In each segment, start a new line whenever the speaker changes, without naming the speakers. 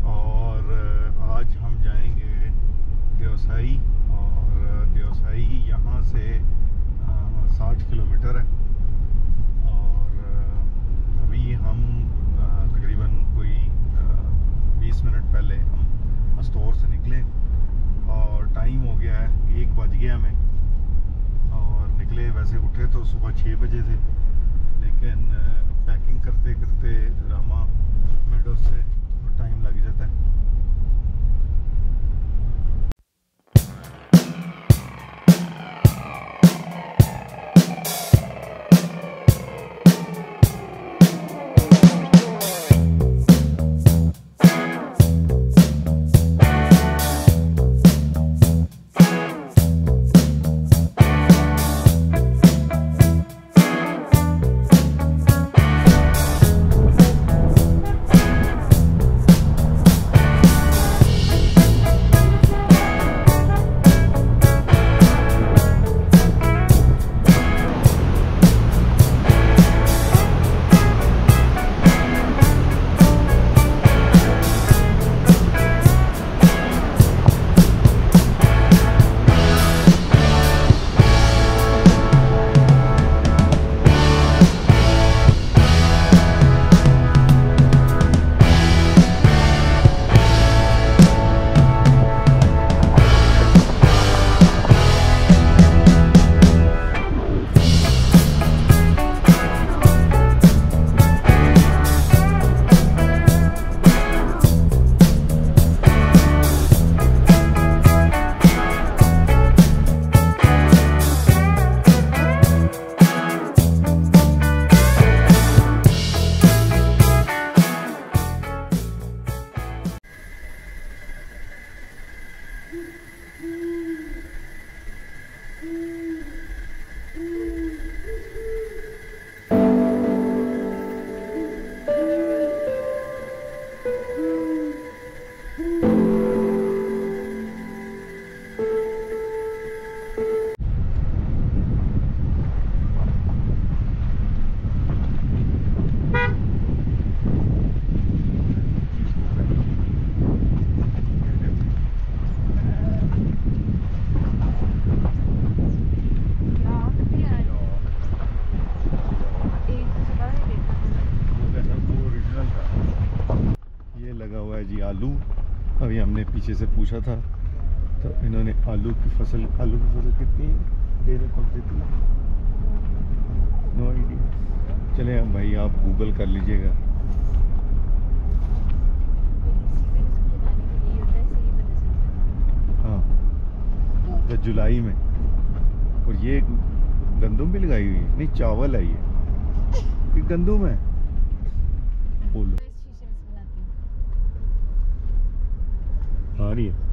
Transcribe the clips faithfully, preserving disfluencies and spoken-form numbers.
और आज हम जाएंगे देवसाई। और देवसाई यहाँ से साठ किलोमीटर है। और अभी हम तकरीबन कोई बीस मिनट पहले हम स्टोर से निकले और टाइम हो गया है, एक बज गया हमें। और निकले, वैसे उठे तो सुबह छः बजे थे, लेकिन पैकिंग करते करते रामा मेडो से टाइम लग जाता है। लगा हुआ है जी आलू। अभी हमने पीछे से पूछा था तो इन्होंने आलू की फसल आलू की फसल कितनी दे रहे कौन सी थी, नो आइडिया। चले हम भाई, आप गूगल कर लीजिएगा। हाँ, तो जुलाई में। और ये गंदम भी लगाई हुई है, नहीं चावल है ये, गंदम है। बोलो आ रही है।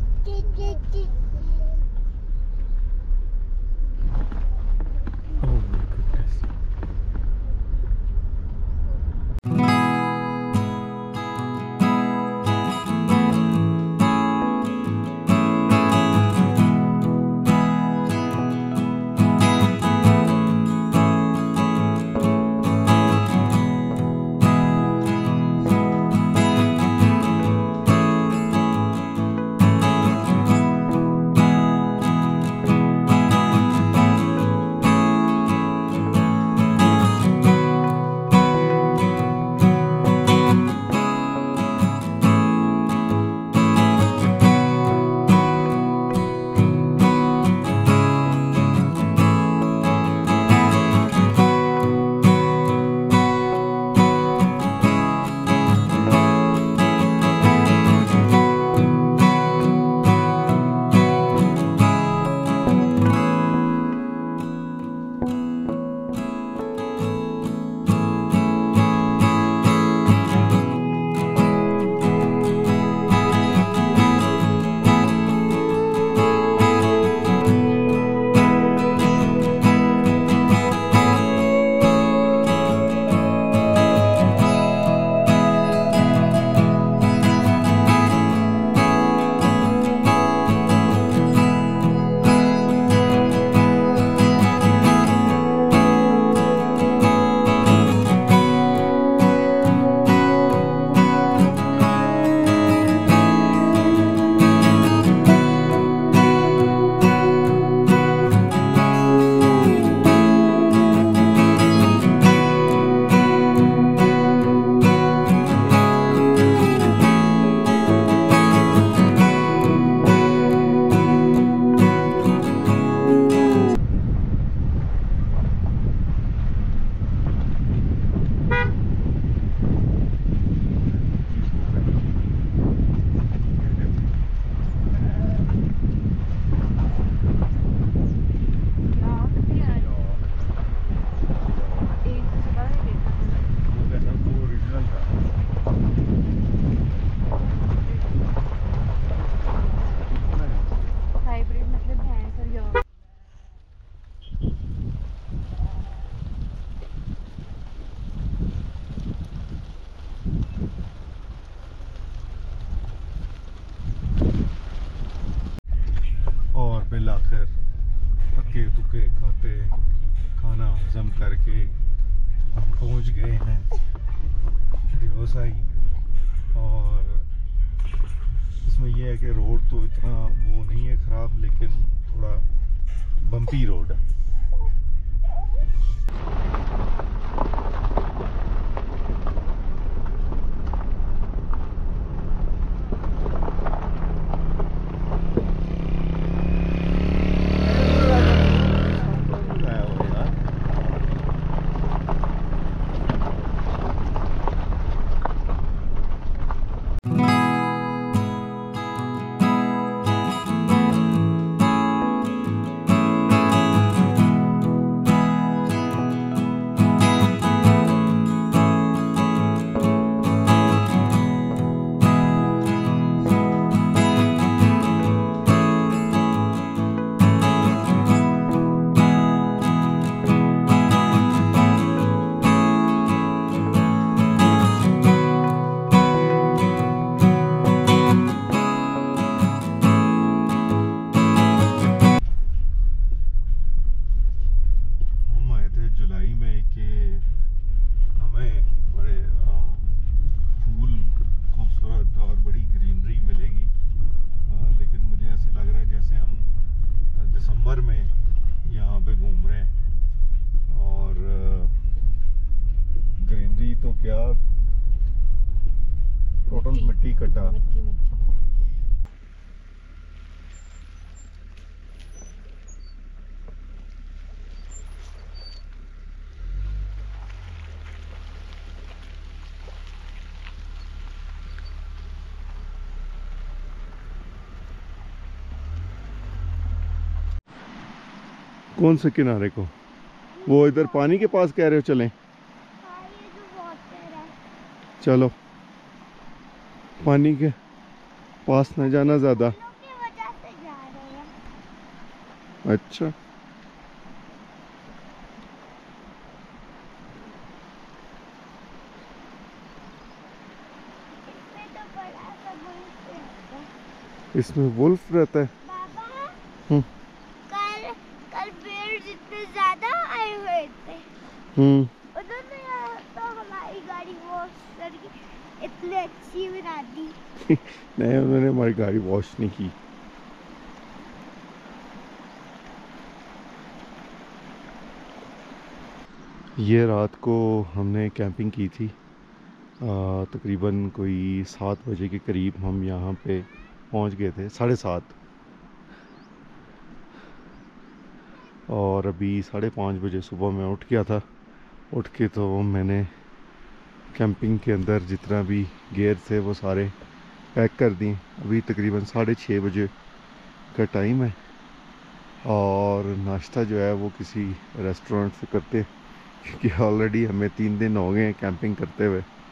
पहुंच गए हैं देवसाई। और इसमें यह है कि रोड तो इतना वो नहीं है ख़राब, लेकिन थोड़ा बम्पी रोड है। क्या टोटल मिट्टी कटा।
मिट्टी मिट्टी।
कौन से किनारे को? वो इधर पानी के पास कह रहे हो चलें?
हाँ, ये जो वाटर है।
चलो, पानी के पास न जाना ज़्यादा।
की वजह से जा रहे हैं।
अच्छा,
इसमें तो बड़ा सा वुल्फ रहता है।
इसमें वुल्फ रहता है।
बाबा,
हम्म
कल कल पेड़ जितने ज्यादा आए हुए थे,
हम्म
उन्होंने तो हमारी गाड़ी वॉश करके इतनी अच्छी बना दी।
नहीं, उन्होंने हमारी गाड़ी वॉश नहीं की। ये रात को हमने कैंपिंग की थी। तकरीबन कोई सात बजे के करीब हम यहाँ पे पहुँच गए थे, साढ़े सात। और अभी साढ़े पाँच बजे सुबह मैं उठ गया था। उठ के तो मैंने कैंपिंग के अंदर जितना भी गियर थे वो सारे पैक कर दिए। अभी तकरीबन साढ़े छः बजे का टाइम है और नाश्ता जो है वो किसी रेस्टोरेंट से करते, क्योंकि ऑलरेडी हमें तीन दिन हो गए हैं कैंपिंग करते हुए।